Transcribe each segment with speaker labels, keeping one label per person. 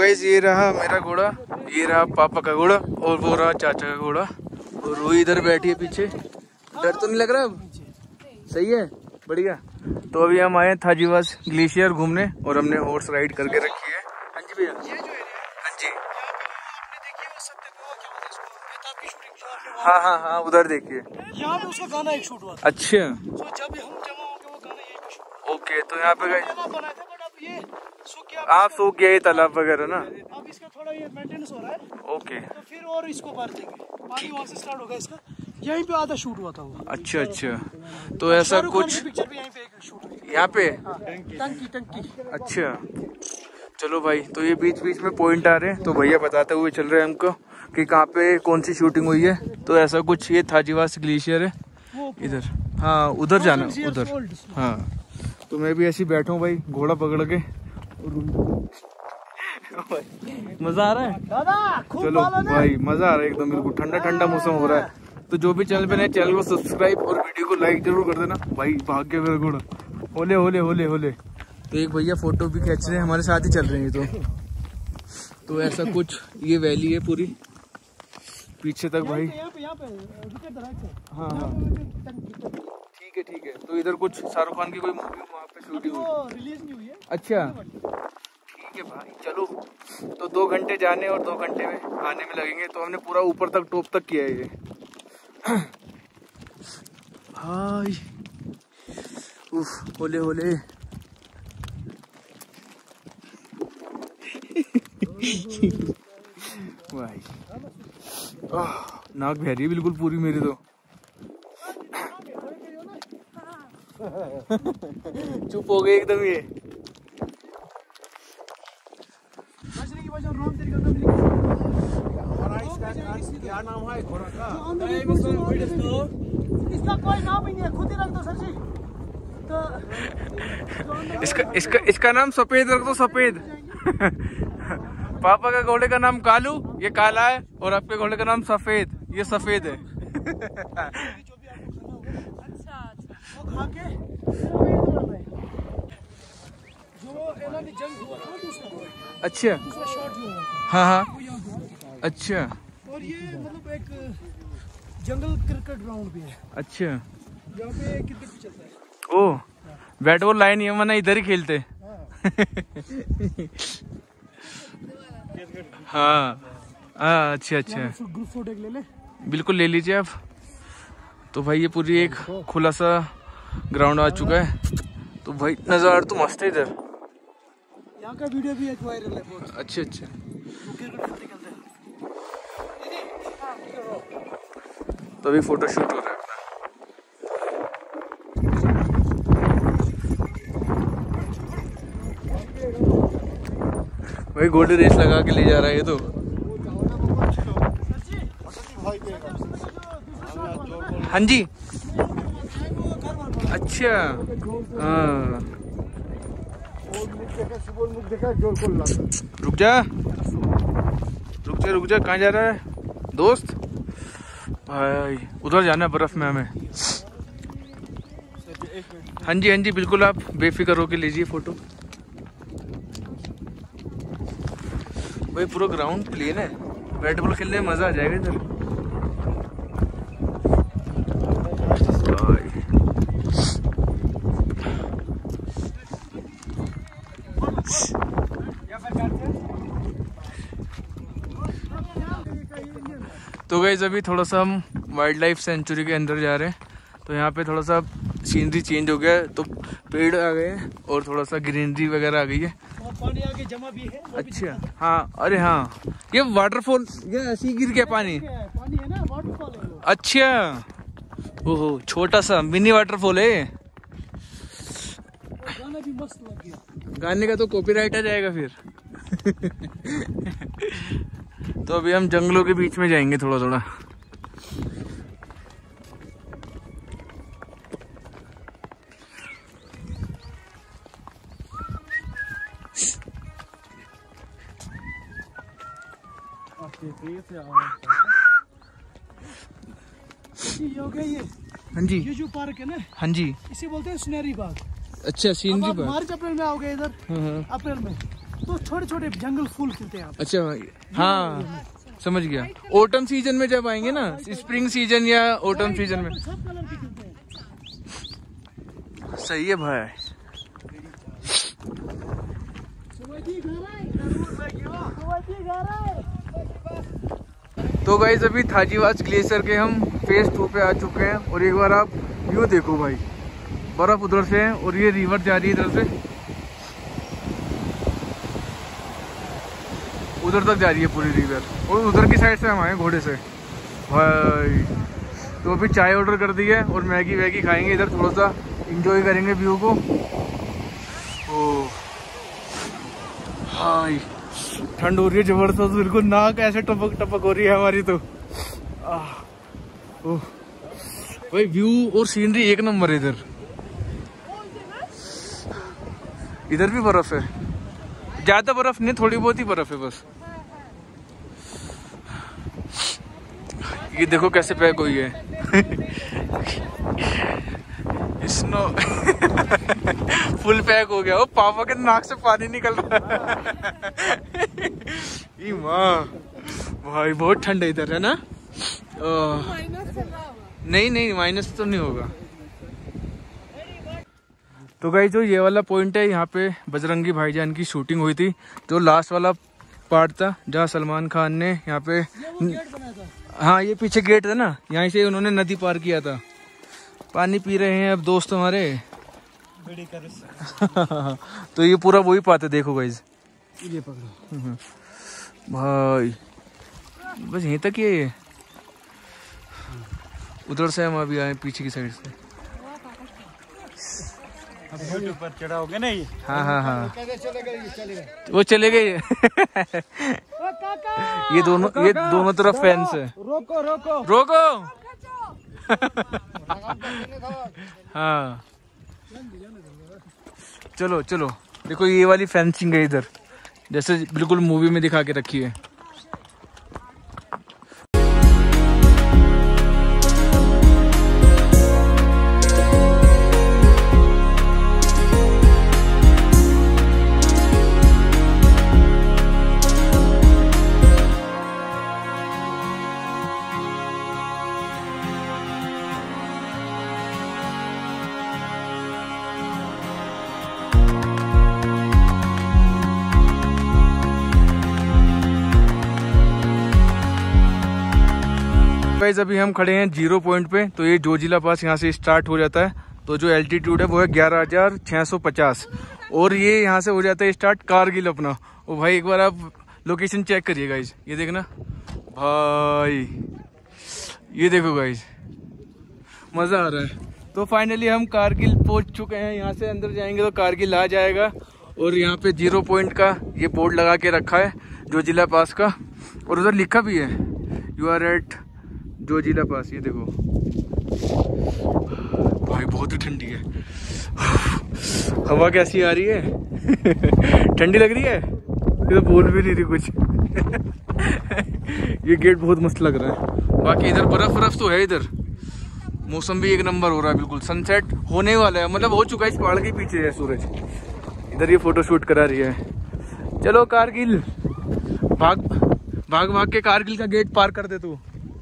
Speaker 1: Guys ये रहा मेरा घोड़ा, ये रहा पापा का घोड़ा और वो रहा चाचा का घोड़ा और रूही इधर बैठी है पीछे। डर तो नहीं लग रहा अब? सही है, बढ़िया। तो अभी हम आए थाजीवास ग्लेशियर घूमने और हमने हॉर्स राइड करके रखी है। हाँ जी भैया। हाँ जी। हाँ हाँ हाँ, उधर देखिए,
Speaker 2: यहाँ पे उसका गाना एक शूट हुआ था।
Speaker 1: अच्छा,
Speaker 2: तो जब हम जमा होंगे वो गाना यही पे शूट हुआ।
Speaker 1: ओके। तो यहाँ पे गए
Speaker 2: बनाया था, बट अब ये सूख गया।
Speaker 1: आप सूख गया ये तालाब वगैरह ना?
Speaker 2: अब इसका थोड़ा ये मेंटेनेंस हो रहा है।
Speaker 1: ओके।
Speaker 2: तो फिर और इसको भर देंगे, पानी वहाँ से स्टार्ट होगा इसका। यहीं पे आधा शूट हुआ था वो।
Speaker 1: अच्छा अच्छा, तो ऐसा कुछ
Speaker 2: पिक्चर भी यहीं पे एक शूट हुई।
Speaker 1: यहाँ पे?
Speaker 2: टंकी।
Speaker 1: अच्छा चलो भाई, तो ये बीच बीच में पॉइंट आ रहे हैं तो भैया बताते हुए चल रहे हैं हमको कि कहाँ पे कौन सी शूटिंग हुई है। तो ऐसा कुछ ये थाजीवास ग्लेशियर है इधर। हाँ उधर जाना, उधर। हाँ तो मैं भी ऐसे ही बैठा हूँ भाई घोड़ा पकड़ के। मजा आ रहा है चलो भाई, मजा आ रहा है एकदम। बिल्कुल ठंडा ठंडा मौसम हो रहा है। तो जो भी चैनल पे नए, चैनल को सब्सक्राइब और वीडियो को लाइक जरूर कर देना भाई। भाग गया मेरा घोड़ा, होले होले होले होले। तो एक भैया फोटो भी खींच रहे हैं, हमारे साथ ही चल रहे हैं। तो ऐसा कुछ ये वैली है पूरी पीछे तक भाई। हाँ हाँ ठीक है। तो इधर कुछ शाहरुख खान की कोई मूवी वहाँ पे शूटिंग हुई,
Speaker 2: रिलीज नहीं हुई है।
Speaker 1: अच्छा ठीक है भाई। चलो तो 2 घंटे जाने और 2 घंटे में आने में लगेंगे। तो हमने पूरा ऊपर तक टॉप तक किया है ये। हाय उफ, होले होले। भाई नाक बह रही है बिल्कुल पूरी मेरी तो। चुप हो गए एकदम ये।
Speaker 2: क्या नाम है घोड़ा का? इसका कोई नाम ही नहीं है, खुद ही रख दो सर जी। तो
Speaker 1: इसका नाम सफेद रख दो, सफेद। पापा का घोड़े का नाम कालू, ये काला है, और आपके घोड़े का नाम सफेद, ये सफेद है। अच्छा हाँ हाँ अच्छा।
Speaker 2: और ये मतलब एक जंगल क्रिकेट ग्राउंड भी है।
Speaker 1: अच्छा,
Speaker 2: यहाँ पे क्रिकेट भी चलता है।
Speaker 1: ओह बैट बॉल लाइन ये मना इधर ही खेलते। हाँ हाँ अच्छा अच्छा,
Speaker 2: ग्रुप फोटो ले ले।
Speaker 1: बिल्कुल ले लीजिए आप। तो भाई ये पूरी एक खुला सा ग्राउंड आ चुका है। तो भाई नज़ारा तो मस्त है इधर।
Speaker 2: यहाँ का वीडियो भी एक वायरल है बहुत।
Speaker 1: अच्छा अच्छा। तो अभी फोटो शूट हो रहा है अपना। भाई घोड़े रेस लगा के ले जा रहा है ये तो। हाँ जी अच्छा हाँ। रुक जा कहाँ जा रहा है दोस्त? भाई उधर जाना है बर्फ में हमें। हाँ जी बिल्कुल, आप बेफिक्र होके लीजिए फोटो। भाई पूरा ग्राउंड प्लेन है, बैट बॉल खेलने में मजा आ जाएगा इधर। तो गाइस अभी थोड़ा सा हम वाइल्ड लाइफ सेंचुरी के अंदर जा रहे हैं। तो यहाँ पे थोड़ा सा सीनरी चेंज हो गया है, तो पेड़ आ गए हैं और थोड़ा सा ग्रीनरी वगैरह आ गई है।
Speaker 2: पानी आगे जमा भी है।
Speaker 1: अच्छा हाँ, अरे हाँ ये वाटरफॉल, ये ऐसे ही गिर गया पानी
Speaker 2: है ना, वाटरफॉल है वो।
Speaker 1: अच्छा ओहो, छोटा सा मिनी वाटरफॉल है।
Speaker 2: गाना भी मस्त लग गया।
Speaker 1: गाने का तो कॉपीराइट आ जाएगा फिर। तो अभी हम जंगलों के बीच में जाएंगे थोड़ा थोड़ा।
Speaker 2: हो गया ये।
Speaker 1: हाँ जी,
Speaker 2: ये जो पार्क है ना,
Speaker 1: हाँ जी,
Speaker 2: इसे बोलते हैं सुनहरी बाग।
Speaker 1: अच्छा सीनरी
Speaker 2: अब आप
Speaker 1: बाग।
Speaker 2: मार्च अप्रैल में आओगे इधर, अप्रैल में, तो छोटे छोटे जंगल फूल खिलते हैं।
Speaker 1: अच्छा हाँ समझ गया। ऑटम सीजन में जब आएंगे ना, स्प्रिंग सीजन या ऑटम सीजन में।
Speaker 2: सब कलर के खिलते हैं।
Speaker 1: सही है भाई। तो गाइस अभी थाजीवास ग्लेशियर के हम फेज 2 पे आ चुके हैं और एक बार आप व्यू देखो भाई, बर्फ उधर से है और ये रिवर जा रही है इधर से उधर तक जा रही है पूरी रिवर, और उधर की साइड से हम आए घोड़े से भाई। तो अभी चाय ऑर्डर कर दी है और मैगी वैगी खाएंगे इधर, थोड़ा सा इंजॉय करेंगे व्यू को। ओ हाय ठंड हो रही है जबरदस्त, बिल्कुल नाक ऐसे टपक टपक हो रही है हमारी तो। ओह भाई व्यू और सीनरी एक नंबर है इधर। इधर भी बर्फ है, ज्यादा बर्फ नहीं, थोड़ी बहुत ही बर्फ है बस। ये देखो कैसे पैक हुई है स्नो फुल पैक हो गया। ओ पापा के नाक से पानी निकल रहा है माँ भाई बहुत ठंड है इधर है ना। नहीं माइनस तो नहीं होगा। तो गाइस जो ये वाला पॉइंट है, यहाँ पे बजरंगी भाईजान की शूटिंग हुई थी, जो लास्ट वाला पार्ट था जहाँ सलमान खान ने यहाँ पे, हाँ ये पीछे गेट है ना, यहाँ से उन्होंने नदी पार किया था। पानी पी रहे हैं अब दोस्त हमारे तो ये पूरा वही पाते, देखो गाइस
Speaker 2: ये पकड़ो
Speaker 1: भाई, बस यहीं तक ये उधर से हम अभी आए पीछे की साइड से।
Speaker 2: ऊपर चढ़ा हो गया ना ये।
Speaker 1: हाँ वो चले गए ये दोनों तरफ फैंस है। रोको हाँ चलो देखो ये वाली फेंसिंग है इधर, जैसे बिल्कुल मूवी में दिखा के रखी है। गाइस अभी हम खड़े हैं 0 पॉइंट पे, तो ये जोजिला पास यहाँ से स्टार्ट हो जाता है। तो जो एल्टीट्यूड है वो है 11,650 और ये यहाँ से हो जाता है स्टार्ट कारगिल अपना। ओ भाई एक बार आप लोकेशन चेक करिए गाइस, ये देखना भाई, ये देखो गाइस मजा आ रहा है। तो फाइनली हम कारगिल पहुंच चुके हैं, यहाँ से अंदर जाएंगे तो कारगिल आ जाएगा। और यहाँ पे 0 पॉइंट का ये बोर्ड लगा के रखा है जोजिला पास का, और उधर लिखा भी है you are at Zojila pass. ये देखो भाई बहुत ही ठंडी है, हवा कैसी आ रही है ठंडी लग रही है, ये तो बोल भी नहीं रही कुछ ये गेट बहुत मस्त लग रहा है। बाकी इधर बर्फ तो है, इधर मौसम भी एक नंबर हो रहा है, बिल्कुल सनसेट होने वाला है, मतलब हो चुका है, इस पहाड़ के पीछे है सूरज। इधर ये फोटो शूट करा रही है। चलो कारगिल, भाग के कारगिल का गेट पार कर दे तू।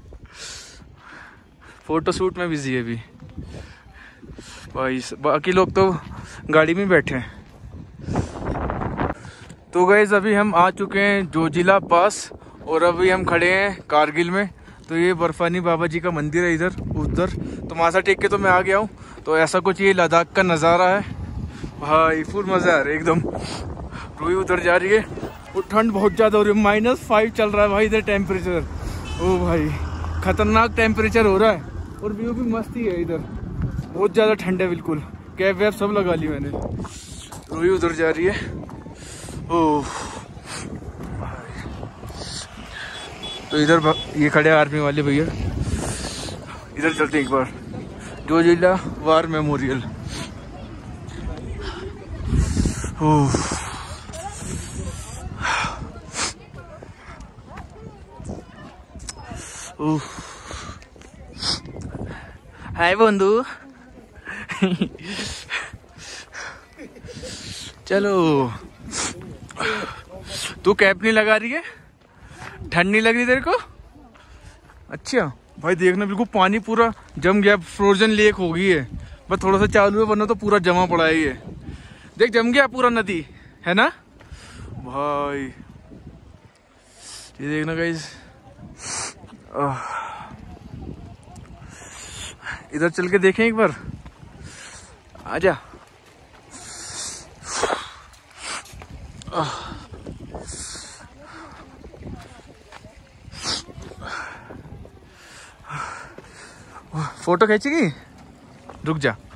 Speaker 1: फोटो शूट में बिजी है अभी भाई, बाकी लोग तो गाड़ी में बैठे हैं। तो गाइस अभी हम आ चुके हैं जोजिला पास और अभी हम खड़े हैं कारगिल में। तो ये बर्फानी बाबा जी का मंदिर है इधर उधर, तो माथा टेक के तो मैं आ गया हूँ। तो ऐसा कुछ ये लद्दाख का नज़ारा है भाई, फुल मज़ा आ रहा है एकदम। रूही उधर जा रही है और ठंड बहुत ज़्यादा हो रही है, -5 चल रहा है भाई इधर टेम्परेचर। ओ भाई खतरनाक टेम्परेचर हो रहा है और व्यू भी मस्त ही है इधर, बहुत ज़्यादा ठंड है बिल्कुल। कैप वैप सब लगा ली मैंने। रूही उधर जा रही है। ओह तो इधर ये खड़े आर्मी वाले भैया, इधर चलते हैं एक बार जोजिला वार मेमोरियल। हाय बंधु चलो तू कैप नहीं लगा रही है? ठंड नहीं लग रही तेरे को? अच्छा भाई देखना, बिल्कुल पानी पूरा जम गया, फ्रोजन लेक हो गई है। बस थोड़ा सा चालू है, वरना तो पूरा जमा पड़ा है ये। देख जम गया पूरा नदी, है ना भाई। ये देखना गाइस, इधर चल के देखें एक बार, आजा। फोटो खींचेगी? रुक जा।